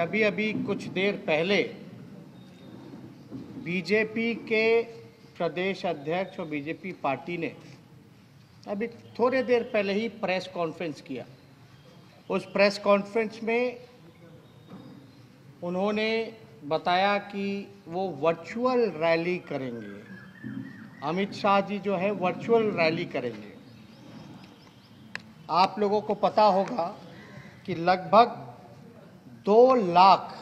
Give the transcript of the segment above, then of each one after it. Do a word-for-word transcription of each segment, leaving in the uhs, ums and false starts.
अभी अभी कुछ देर पहले बीजेपी के प्रदेश अध्यक्ष और बीजेपी पार्टी ने अभी थोड़े देर पहले ही प्रेस कॉन्फ्रेंस किया। उस प्रेस कॉन्फ्रेंस में उन्होंने बताया कि वो वर्चुअल रैली करेंगे। अमित शाह जी जो है वर्चुअल रैली करेंगे। आप लोगों को पता होगा कि लगभग दो लाख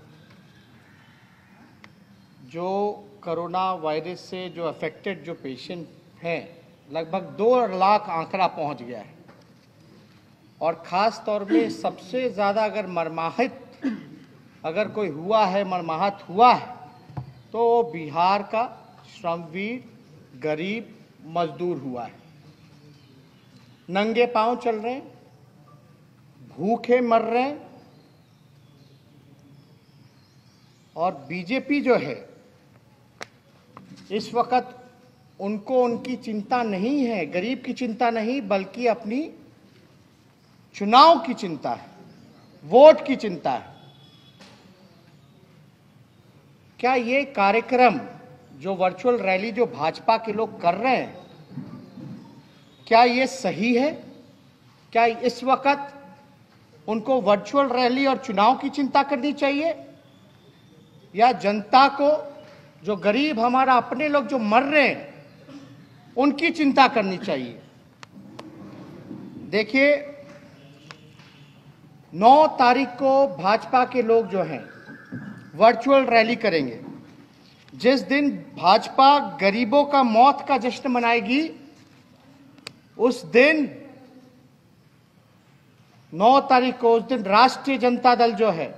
जो कोरोना वायरस से जो अफेक्टेड जो पेशेंट हैं, लगभग दो लाख आंकड़ा पहुंच गया है। और ख़ास तौर में सबसे ज़्यादा अगर मरमाहत अगर कोई हुआ है, मरमाहत हुआ है, तो बिहार का श्रमवीर गरीब मजदूर हुआ है। नंगे पांव चल रहे हैं, भूखे मर रहे हैं। और बीजेपी जो है इस वक्त उनको उनकी चिंता नहीं है, गरीब की चिंता नहीं, बल्कि अपनी चुनाव की चिंता है, वोट की चिंता है। क्या ये कार्यक्रम जो वर्चुअल रैली जो भाजपा के लोग कर रहे हैं, क्या ये सही है? क्या इस वक्त उनको वर्चुअल रैली और चुनाव की चिंता करनी चाहिए, या जनता को, जो गरीब हमारा अपने लोग जो मर रहे हैं, उनकी चिंता करनी चाहिए? देखिए, नौ तारीख को भाजपा के लोग जो हैं वर्चुअल रैली करेंगे। जिस दिन भाजपा गरीबों का मौत का जश्न मनाएगी, उस दिन नौ तारीख को, उस दिन राष्ट्रीय जनता दल जो है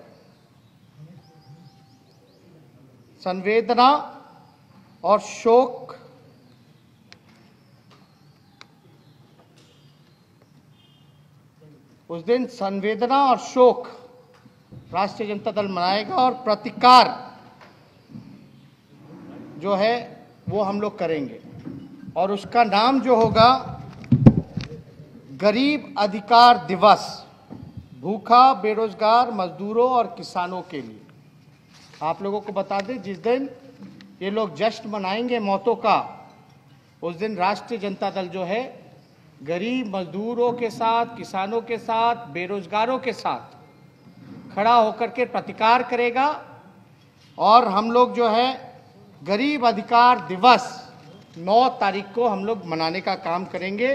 संवेदना और शोक उस दिन संवेदना और शोक राष्ट्रीय जनता दल मनाएगा, और प्रतिकार जो है वो हम लोग करेंगे। और उसका नाम जो होगा गरीब अधिकार दिवस, भूखा बेरोजगार मजदूरों और किसानों के लिए। आप लोगों को बता दें, जिस दिन ये लोग जश्न मनाएंगे मौतों का, उस दिन राष्ट्रीय जनता दल जो है गरीब मजदूरों के साथ, किसानों के साथ, बेरोजगारों के साथ खड़ा होकर के प्रतिकार करेगा। और हम लोग जो है गरीब अधिकार दिवस नौ तारीख को हम लोग मनाने का काम करेंगे।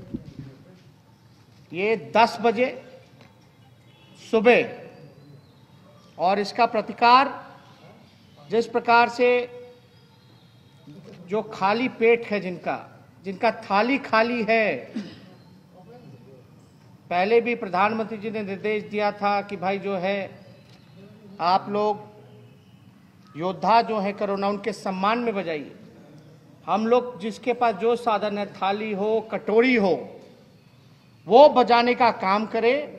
ये दस बजे सुबह, और इसका प्रतिकार जिस प्रकार से जो खाली पेट है, जिनका जिनका थाली खाली है, पहले भी प्रधानमंत्री जी ने निर्देश दिया था कि भाई जो है आप लोग योद्धा जो है कोरोना, उनके सम्मान में बजाइए। हम लोग जिसके पास जो साधन है, थाली हो, कटोरी हो, वो बजाने का काम करें।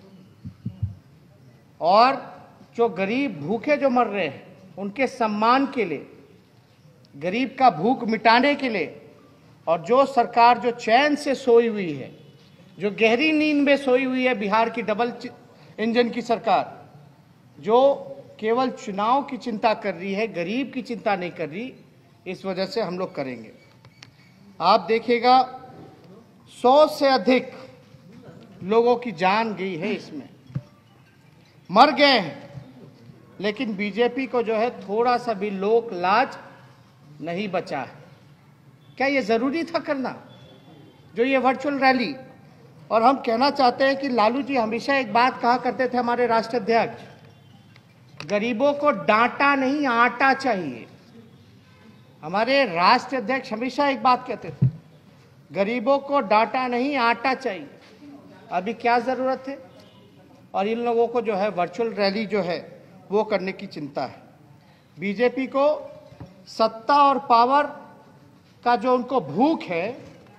और जो गरीब भूखे जो मर रहे हैं, उनके सम्मान के लिए, गरीब का भूख मिटाने के लिए, और जो सरकार जो चैन से सोई हुई है, जो गहरी नींद में सोई हुई है, बिहार की डबल इंजन की सरकार, जो केवल चुनाव की चिंता कर रही है, गरीब की चिंता नहीं कर रही, इस वजह से हम लोग करेंगे। आप देखिएगा, सौ से अधिक लोगों की जान गई है, इसमें मर गए हैं। लेकिन बीजेपी को जो है थोड़ा सा भी लोक लाज नहीं बचा है। क्या ये जरूरी था करना, जो ये वर्चुअल रैली? और हम कहना चाहते हैं कि लालू जी हमेशा एक बात कहा करते थे, हमारे राष्ट्रीय अध्यक्ष, गरीबों को डांटा नहीं आटा चाहिए। हमारे राष्ट्रीय अध्यक्ष हमेशा एक बात कहते थे, गरीबों को डांटा नहीं आटा चाहिए। अभी क्या जरूरत है? और इन लोगों को जो है वर्चुअल रैली जो है वो करने की चिंता है। बीजेपी को सत्ता और पावर का जो उनको भूख है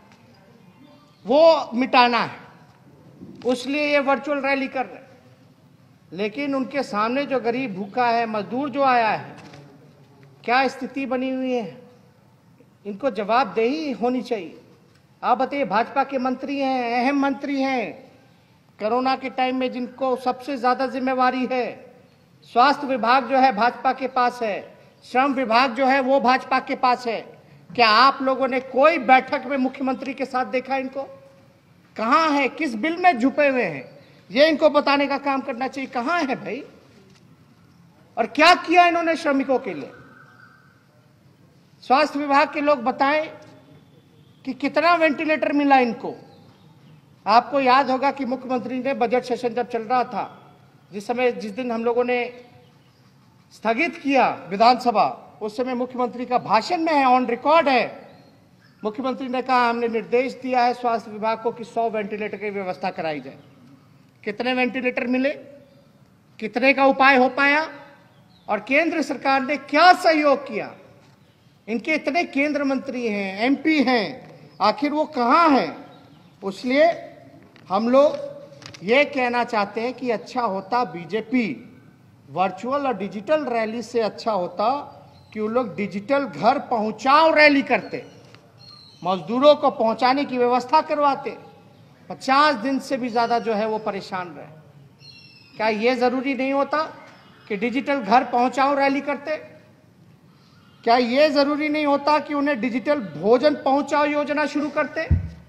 वो मिटाना है, उसलिए ये वर्चुअल रैली कर रहे हैं। लेकिन उनके सामने जो गरीब भूखा है, मजदूर जो आया है, क्या स्थिति बनी हुई है, इनको जवाबदेही होनी चाहिए। आप बताइए, भाजपा के मंत्री हैं, अहम मंत्री हैं, कोरोना के टाइम में जिनको सबसे ज्यादा जिम्मेवारी है, स्वास्थ्य विभाग जो है भाजपा के पास है, श्रम विभाग जो है वो भाजपा के पास है। क्या आप लोगों ने कोई बैठक में मुख्यमंत्री के साथ देखा इनको? कहां है? किस बिल में झुके हुए हैं? ये इनको बताने का काम करना चाहिए, कहां है भाई? और क्या किया इन्होंने श्रमिकों के लिए? स्वास्थ्य विभाग के लोग बताएं कि कितना वेंटिलेटर मिला इनको। आपको याद होगा कि मुख्यमंत्री ने बजट सेशन जब चल रहा था, जिस समय जिस दिन हम लोगों ने स्थगित किया विधानसभा, उस समय मुख्यमंत्री का भाषण में है, ऑन रिकॉर्ड है, मुख्यमंत्री ने कहा हमने निर्देश दिया है स्वास्थ्य विभाग को कि सौ वेंटिलेटर की व्यवस्था कराई जाए। कितने वेंटिलेटर मिले? कितने का उपाय हो पाया? और केंद्र सरकार ने क्या सहयोग किया? इनके इतने केंद्र मंत्री हैं, एमपी हैं, आखिर वो कहां हैं? इसलिए हम लोग ये कहना चाहते हैं कि अच्छा होता बीजेपी वर्चुअल और डिजिटल रैली से अच्छा होता कि वो लोग डिजिटल घर पहुंचाओ रैली करते, मजदूरों को पहुंचाने की व्यवस्था करवाते। पचास दिन से भी ज्यादा जो है वो परेशान रहे। क्या ये जरूरी नहीं होता कि डिजिटल घर पहुंचाओ रैली करते? क्या ये जरूरी नहीं होता कि उन्हें डिजिटल भोजन पहुंचाओ योजना शुरू करते?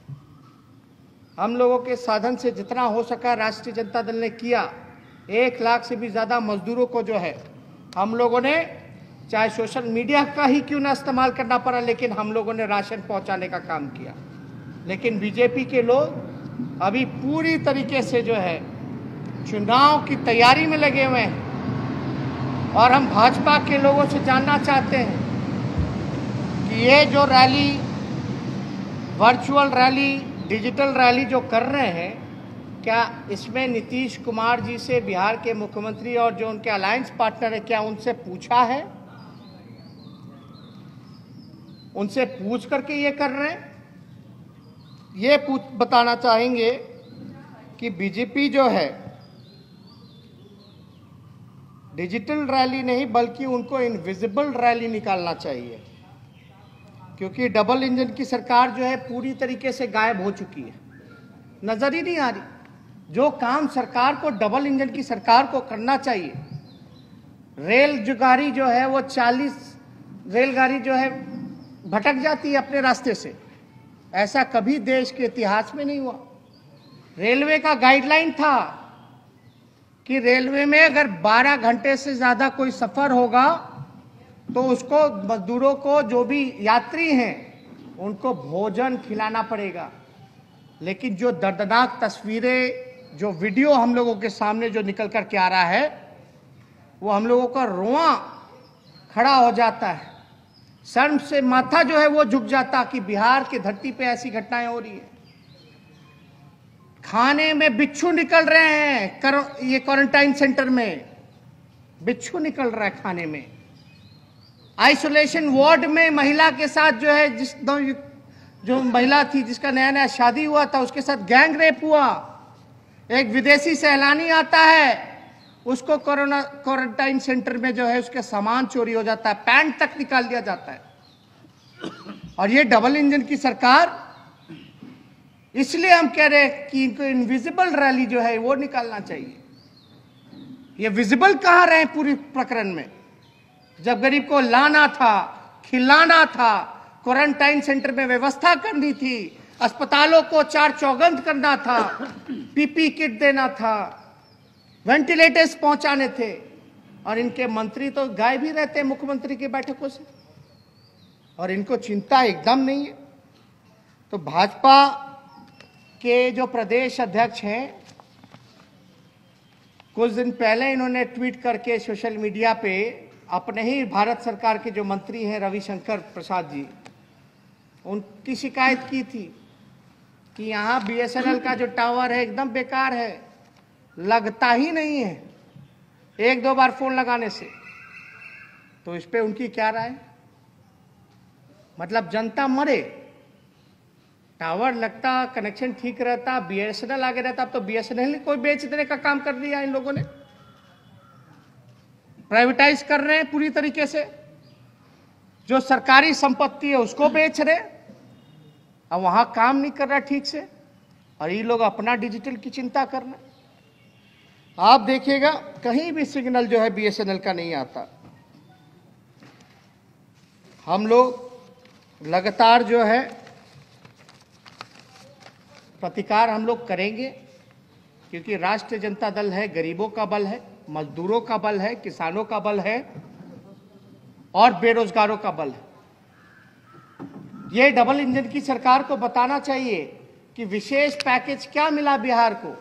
हम लोगों के साधन से जितना हो सका राष्ट्रीय जनता दल ने किया। एक लाख से भी ज्यादा मजदूरों को जो है हम लोगों ने, चाहे सोशल मीडिया का ही क्यों ना इस्तेमाल करना पड़ा, लेकिन हम लोगों ने राशन पहुंचाने का काम किया। लेकिन बीजेपी के लोग अभी पूरी तरीके से जो है चुनाव की तैयारी में लगे हुए हैं। और हम भाजपा के लोगों से जानना चाहते हैं कि ये जो rally, virtual rally, digital rally जो कर रहे हैं, क्या इसमें नीतीश कुमार जी से, बिहार के मुख्यमंत्री और जो उनके अलायंस पार्टनर है, क्या उनसे पूछा है? उनसे पूछ करके ये कर रहे हैं? ये पूछ बताना चाहेंगे कि बीजेपी जो है डिजिटल रैली नहीं बल्कि उनको इनविजिबल रैली निकालना चाहिए, क्योंकि डबल इंजन की सरकार जो है पूरी तरीके से गायब हो चुकी है, नजर ही नहीं आ रही। जो काम सरकार को, डबल इंजन की सरकार को करना चाहिए, रेल जो गाड़ी जो है वो चालीस रेलगाड़ी जो है भटक जाती है अपने रास्ते से, ऐसा कभी देश के इतिहास में नहीं हुआ। रेलवे का गाइडलाइन था कि रेलवे में अगर बारह घंटे से ज्यादा कोई सफर होगा तो उसको, मजदूरों को, जो भी यात्री हैं उनको भोजन खिलाना पड़ेगा। लेकिन जो दर्दनाक तस्वीरें, जो वीडियो हम लोगों के सामने जो निकल कर के आ रहा है, वो हम लोगों का रोआ खड़ा हो जाता है, शर्म से माथा जो है वो झुक जाता कि बिहार की धरती पे ऐसी घटनाएं हो रही है। खाने में बिच्छू निकल रहे हैं, कर, ये क्वारंटाइन सेंटर में बिच्छू निकल रहा है खाने में। आइसोलेशन वार्ड में महिला के साथ जो है, जिस जो महिला थी जिसका नया नया शादी हुआ था, उसके साथ गैंग रेप हुआ। एक विदेशी सैलानी आता है, उसको कोरोना क्वारंटाइन सेंटर में जो है उसके सामान चोरी हो जाता है, पैंट तक निकाल दिया जाता है। और ये डबल इंजन की सरकार, इसलिए हम कह रहे हैं कि इनको इनविजिबल रैली जो है वो निकालना चाहिए। ये विजिबल कहां रहे पूरी प्रकरण में? जब गरीब को लाना था, खिलाना था, क्वारंटाइन सेंटर में व्यवस्था करनी थी, अस्पतालों को चार चौगंद करना था, पीपी किट देना था, वेंटिलेटर्स पहुंचाने थे, और इनके मंत्री तो गायब ही रहते हैं मुख्यमंत्री की बैठकों से, और इनको चिंता एकदम नहीं है। तो भाजपा के जो प्रदेश अध्यक्ष हैं, कुछ दिन पहले इन्होंने ट्वीट करके सोशल मीडिया पे अपने ही भारत सरकार के जो मंत्री हैं रविशंकर प्रसाद जी, उनकी शिकायत की थी कि यहाँ बीएसएनएल का जो टावर है एकदम बेकार है, लगता ही नहीं है एक दो बार फोन लगाने से। तो इस पे उनकी क्या राय? मतलब जनता मरे, टावर लगता, कनेक्शन ठीक रहता, बीएसएनएल आगे रहता, अब तो बीएसएनएल को बेच देने का काम कर दिया इन लोगों ने, प्राइवेटाइज कर रहे हैं पूरी तरीके से, जो सरकारी संपत्ति है उसको बेच रहे, अब वहां काम नहीं कर रहा ठीक से, और ये लोग अपना डिजिटल की चिंता कर रहे हैं। आप देखिएगा कहीं भी सिग्नल जो है बीएसएनएल का नहीं आता। हम लोग लगातार जो है प्रतिकार हम लोग करेंगे, क्योंकि राष्ट्रीय जनता दल है, गरीबों का बल है, मजदूरों का बल है, किसानों का बल है और बेरोजगारों का बल है। ये डबल इंजन की सरकार को बताना चाहिए कि विशेष पैकेज क्या मिला बिहार को,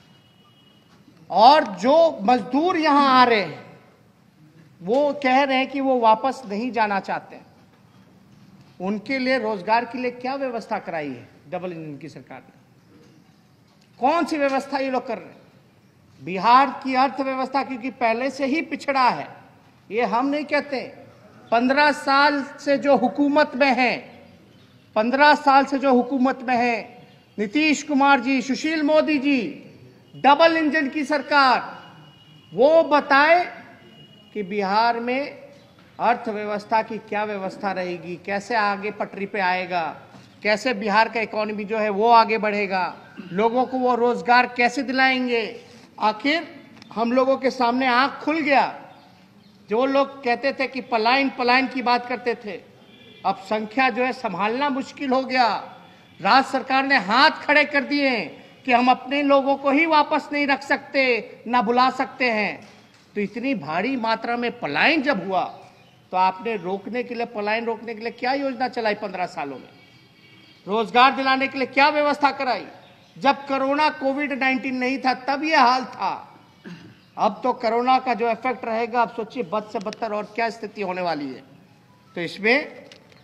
और जो मजदूर यहां आ रहे हैं वो कह रहे हैं कि वो वापस नहीं जाना चाहते, उनके लिए रोजगार के लिए क्या व्यवस्था कराई है डबल इंजन की सरकार ने? कौन सी व्यवस्था ये लोग कर रहे हैं? बिहार की अर्थव्यवस्था क्योंकि पहले से ही पिछड़ा है, ये हम नहीं कहते। पंद्रह साल से जो हुकूमत में है, पंद्रह साल से जो हुकूमत में है, नीतीश कुमार जी, सुशील मोदी जी, डबल इंजन की सरकार, वो बताए कि बिहार में अर्थव्यवस्था की क्या व्यवस्था रहेगी, कैसे आगे पटरी पे आएगा, कैसे बिहार का इकोनॉमी जो है वो आगे बढ़ेगा, लोगों को वो रोजगार कैसे दिलाएंगे। आखिर हम लोगों के सामने आंख खुल गया। जो लोग कहते थे कि पलायन पलायन की बात करते थे, अब संख्या जो है संभालना मुश्किल हो गया। राज्य सरकार ने हाथ खड़े कर दिए कि हम अपने लोगों को ही वापस नहीं रख सकते, ना बुला सकते हैं। तो इतनी भारी मात्रा में पलायन जब हुआ तो आपने रोकने के लिए, पलायन रोकने के लिए क्या योजना चलाई? पंद्रह सालों में रोजगार दिलाने के लिए क्या व्यवस्था कराई? जब कोरोना कोविड नाइन्टीन नहीं था तब यह हाल था। अब तो कोरोना का जो इफेक्ट रहेगा, अब सोचिए बद से बदतर और क्या स्थिति होने वाली है। तो इसमें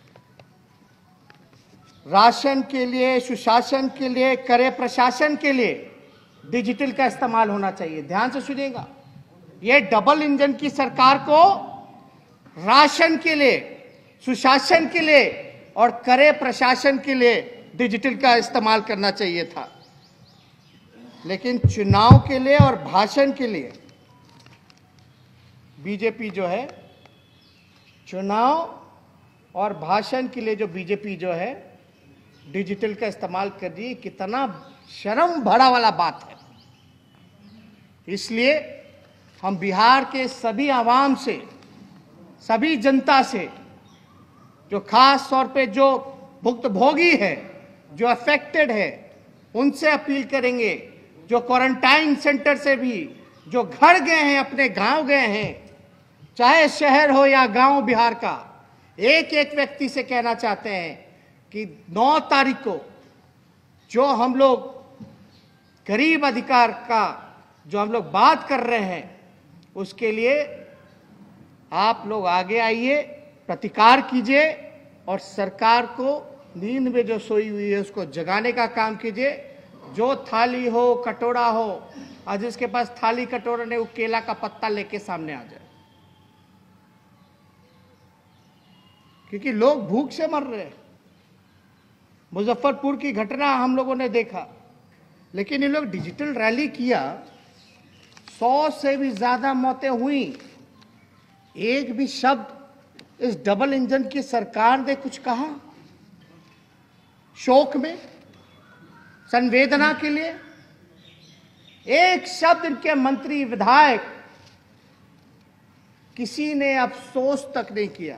राशन के लिए, सुशासन के लिए, करे प्रशासन के लिए डिजिटल का इस्तेमाल होना चाहिए। ध्यान से सुनिएगा, ये डबल इंजन की सरकार को राशन के लिए, सुशासन के लिए और करे प्रशासन के लिए डिजिटल का इस्तेमाल करना चाहिए था, लेकिन चुनाव के लिए और भाषण के लिए बीजेपी जो है, चुनाव और भाषण के लिए जो बीजेपी जो है डिजिटल का इस्तेमाल कर रही है, कितना शर्म भरा वाला बात है। इसलिए हम बिहार के सभी आवाम से, सभी जनता से, जो खास तौर पे जो भुक्तभोगी है, जो अफेक्टेड है, उनसे अपील करेंगे, जो क्वारंटाइन सेंटर से भी जो घर गए हैं, अपने गांव गए हैं, चाहे शहर हो या गांव बिहार का, एक एक व्यक्ति से कहना चाहते हैं कि नौ तारीख को जो हम लोग गरीब अधिकार का जो हम लोग बात कर रहे हैं, उसके लिए आप लोग आगे आइए, प्रतिकार कीजिए और सरकार को नींद में जो सोई हुई है उसको जगाने का काम कीजिए। जो थाली हो, कटोरा हो, और जिसके पास थाली कटोरा ने वो केला का पत्ता लेके सामने आ जाए, क्योंकि लोग भूख से मर रहे हैं। मुजफ्फरपुर की घटना हम लोगों ने देखा, लेकिन ये लोग डिजिटल रैली किया, सौ से भी ज्यादा मौतें हुई, एक भी शब्द इस डबल इंजन की सरकार ने कुछ कहा शोक में, संवेदना के लिए? एक शब्द इनके मंत्री, विधायक, किसी ने अफसोस तक नहीं किया।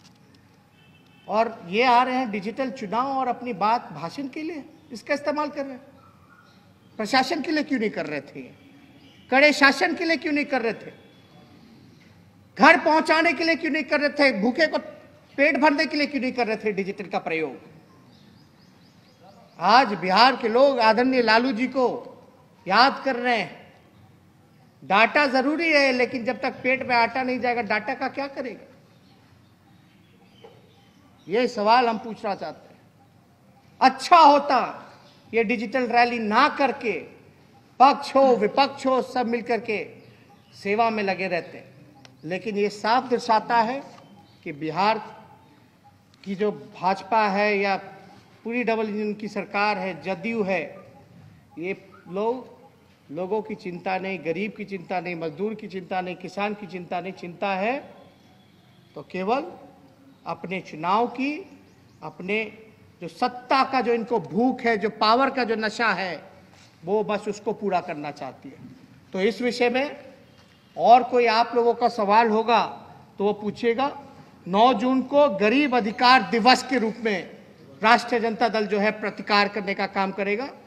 और ये आ रहे हैं डिजिटल चुनाव और अपनी बात भाषण के लिए इसका इस्तेमाल कर रहे हैं। प्रशासन के लिए क्यों नहीं कर रहे थे? कड़े शासन के लिए क्यों नहीं कर रहे थे? घर पहुंचाने के लिए क्यों नहीं कर रहे थे? भूखे को पेट भरने के लिए क्यों नहीं कर रहे थे डिजिटल का प्रयोग? आज बिहार के लोग आदरणीय लालू जी को याद कर रहे हैं। डाटा जरूरी है, लेकिन जब तक पेट में आटा नहीं जाएगा, डाटा का क्या करेगा? ये सवाल हम पूछना चाहते हैं। अच्छा होता ये डिजिटल रैली ना करके पक्ष हो विपक्ष हो सब मिलकर के सेवा में लगे रहते हैं, लेकिन ये साफ दर्शाता है कि बिहार की जो भाजपा है या पूरी डबल इंजन की सरकार है, जदयू है, ये लोग लोगों की चिंता नहीं, गरीब की चिंता नहीं, मजदूर की चिंता नहीं, किसान की चिंता नहीं, चिंता है तो केवल अपने चुनाव की, अपने जो सत्ता का जो इनको भूख है, जो पावर का जो नशा है, वो बस उसको पूरा करना चाहती है। तो इस विषय में और कोई आप लोगों का सवाल होगा तो वो पूछिएगा। नौ जून को गरीब अधिकार दिवस के रूप में राष्ट्रीय जनता दल जो है प्रतिकार करने का काम करेगा।